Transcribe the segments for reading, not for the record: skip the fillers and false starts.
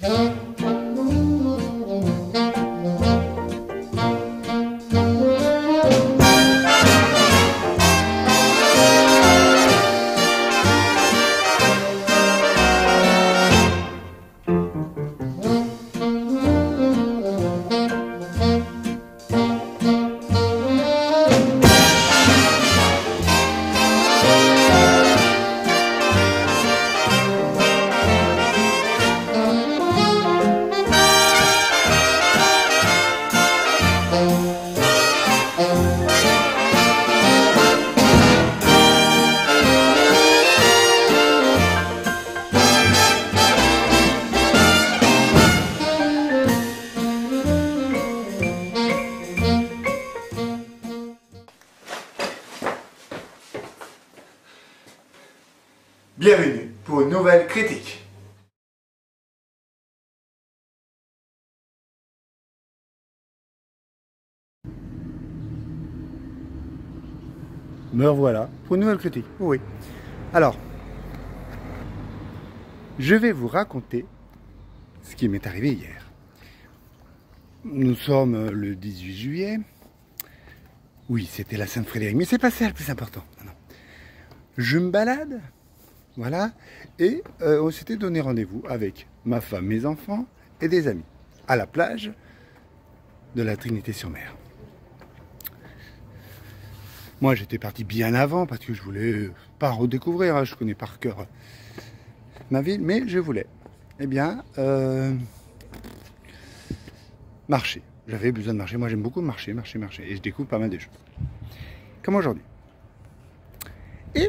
Bienvenue pour une nouvelle critique. Me revoilà pour une nouvelle critique. Oui. Alors, je vais vous raconter ce qui m'est arrivé hier. Nous sommes le 18 juillet. Oui, c'était la Sainte-Frédéric, mais c'est pas ça le plus important. Non. Je me balade. Voilà, et on s'était donné rendez-vous avec ma femme, mes enfants et des amis à la plage de la Trinité-sur-Mer. Moi, j'étais parti bien avant parce que je voulais pas redécouvrir, hein, je connais par cœur ma ville, mais je voulais, eh bien, marcher. J'avais besoin de marcher. Moi, j'aime beaucoup marcher, et je découvre pas mal de choses. Comme aujourd'hui. Et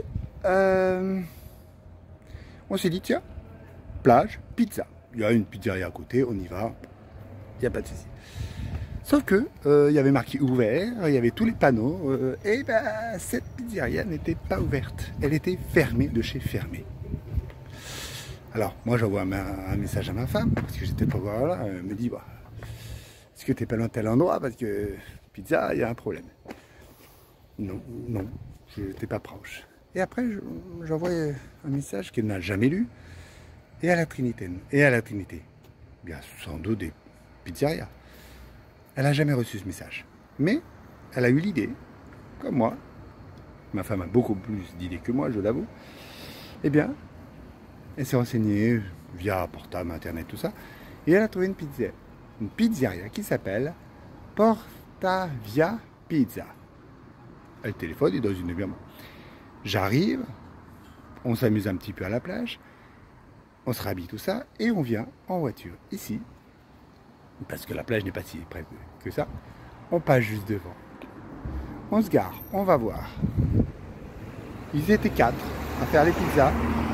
on s'est dit, tiens, plage, pizza. Il y a une pizzeria à côté, on y va, il n'y a pas de souci. Sauf que il y avait marqué ouvert, il y avait tous les panneaux, et ben, cette pizzeria n'était pas ouverte. Elle était fermée de chez fermée. Alors, moi, j'envoie un message à ma femme, parce que j'étais pas voir là, elle me dit, bah, est-ce que t'es pas loin de tel endroit, parce que pizza, il y a un problème. Non, je n'étais pas proche. Et après, j'envoie un message qu'elle n'a jamais lu, et à la Trinité. Bien, sans doute des pizzerias. Elle n'a jamais reçu ce message. Mais elle a eu l'idée, comme moi. Ma femme a beaucoup plus d'idées que moi, je l'avoue. Eh bien, elle s'est renseignée via portable, internet, tout ça. Et elle a trouvé une pizzeria qui s'appelle Porta Via Pizza. Elle téléphone et dans une demi-heure. J'arrive, on s'amuse un petit peu à la plage, on se rhabille tout ça, et on vient en voiture ici, parce que la plage n'est pas si près que ça, on passe juste devant. On se gare, on va voir. Ils étaient 4 à faire les pizzas.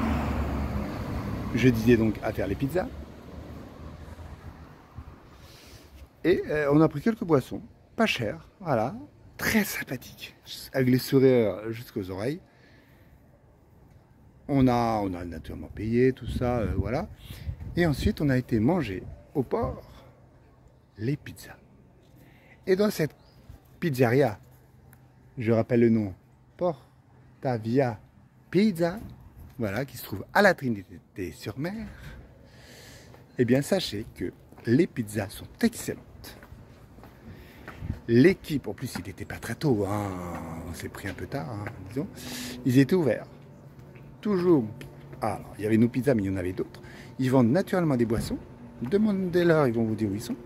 Je disais donc à faire les pizzas. Et on a pris quelques boissons, pas chères, voilà, très sympathiques, avec les sourires jusqu'aux oreilles. On a naturellement payé, tout ça, voilà. Et ensuite, on a été manger au port les pizzas. Et dans cette pizzeria, je rappelle le nom, Porta Via Pizza, voilà, qui se trouve à la Trinité-sur-Mer, eh bien, sachez que les pizzas sont excellentes. L'équipe, en plus, il n'était pas très tôt, hein, on s'est pris un peu tard, hein, disons, ils étaient ouverts. Toujours, alors, il y avait nos pizzas, mais il y en avait d'autres. Ils vendent naturellement des boissons. Demandez-leur, ils vont vous dire où ils sont.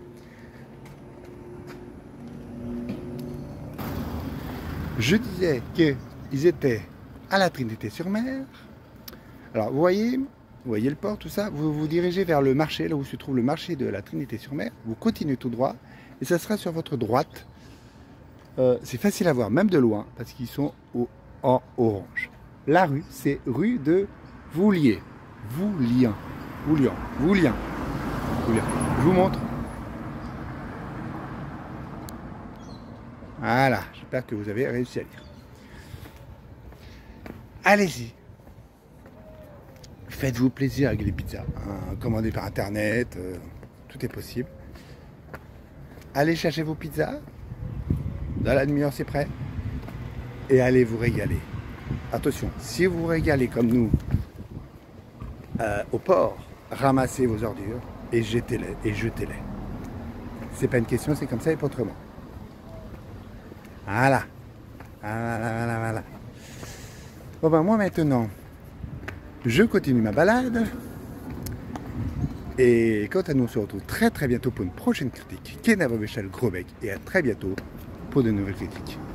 Je disais qu'ils étaient à la Trinité-sur-Mer. Alors, vous voyez le port, tout ça. Vous vous dirigez vers le marché, là où se trouve le marché de la Trinité-sur-Mer. Vous continuez tout droit, et ça sera sur votre droite. C'est facile à voir, même de loin, parce qu'ils sont en orange. La rue, c'est rue de Vouliens. Je vous montre. Voilà, j'espère que vous avez réussi à lire. Allez-y. Faites-vous plaisir avec les pizzas. Hein, commandez par internet, tout est possible. Allez chercher vos pizzas. Dans la demi-heure, c'est prêt. Et allez vous régaler. Attention, si vous vous régalez comme nous au port, ramassez vos ordures et jetez-les, et jetez-les. C'est pas une question, c'est comme ça et pas autrement. Voilà. Voilà. Bon ben moi maintenant, je continue ma balade. Et quant à nous, on se retrouve très très bientôt pour une prochaine critique. Kenavo Béchal, gros bec, et à très bientôt pour de nouvelles critiques.